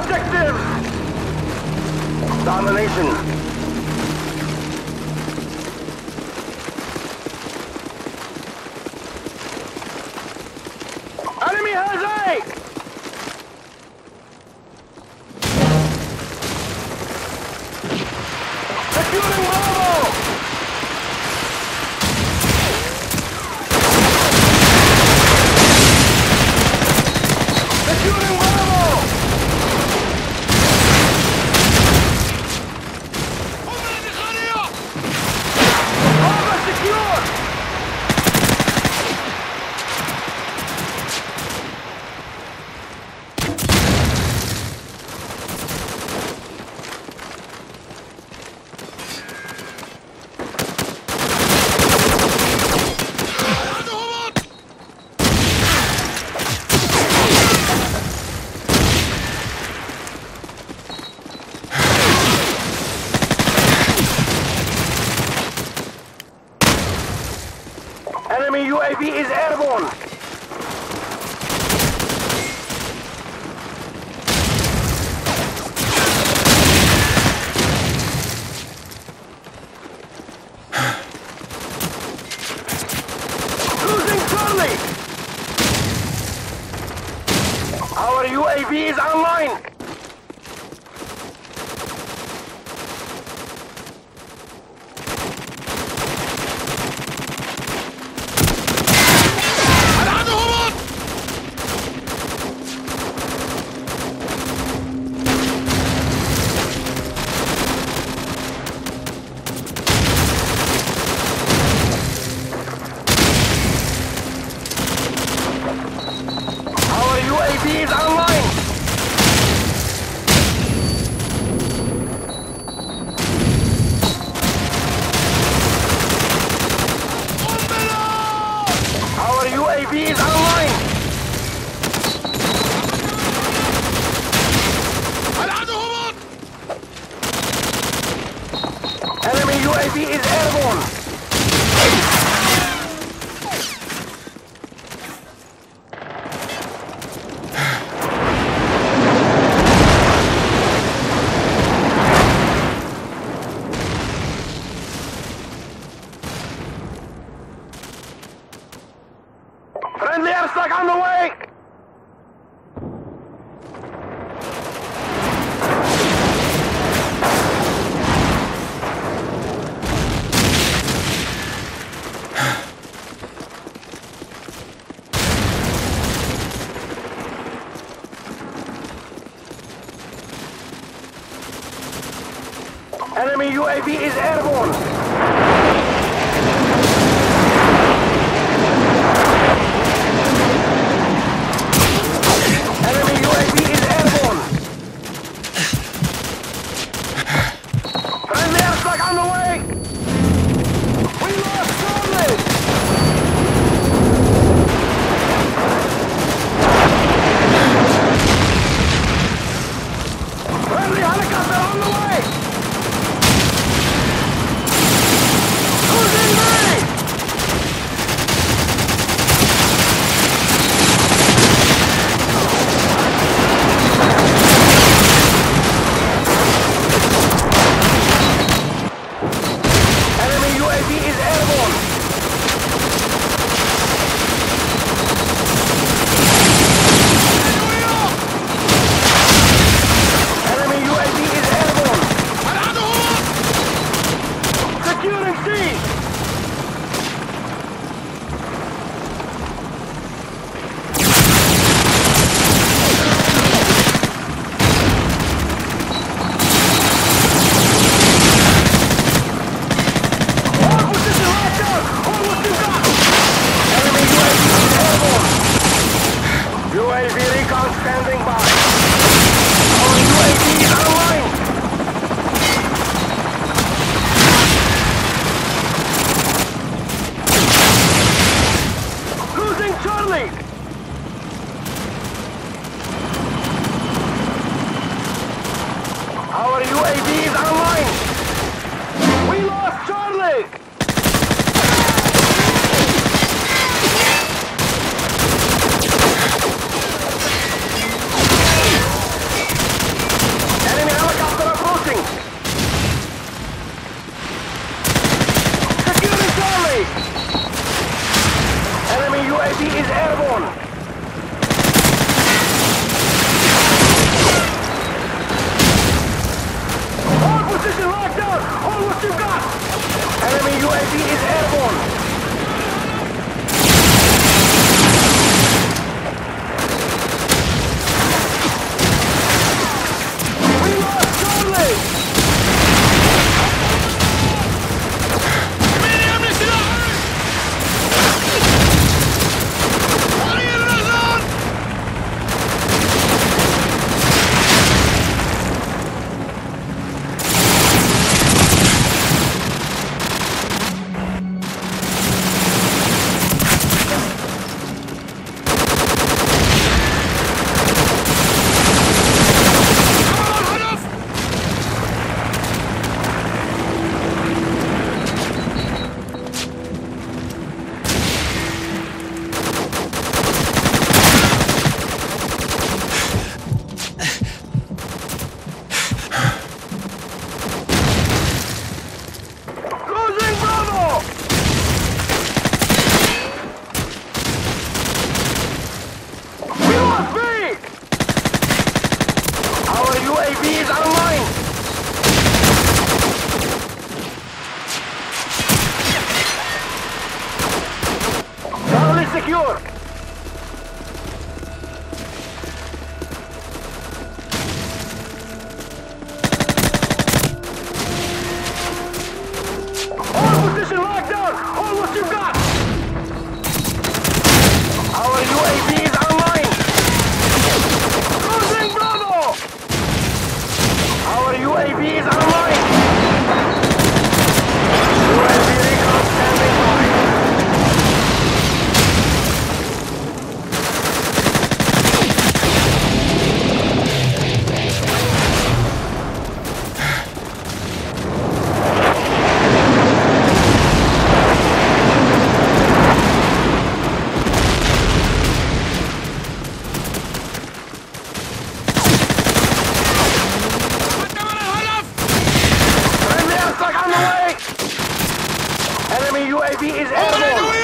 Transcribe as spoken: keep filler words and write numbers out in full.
objectives! Domination. Enemy has A! Securing Bravo! Securing Bravo! Bravo secure! Enemy U A V is airborne! Losing Charlie! Our U A V is online! Our U A V is online! Our U A V is online! Enemy U A V is airborne! Friendly airstrike on the way! Enemy U A V is airborne! Enemy U A V is airborne! Friendly airstrike on the way! We lost Charlie! Friendly helicopter on the way! Losing me! Enemy U A V is airborne! Enemy U A V is airborne! Securing C! All position locked down! Almost in dock! Enemy U A V is airborne! U A V recon standing by! Our U A V is online! Losing Charlie! Our U A V is online! We lost Charlie! A V is online! U A V recon standing by! Enemy U A V is airborne!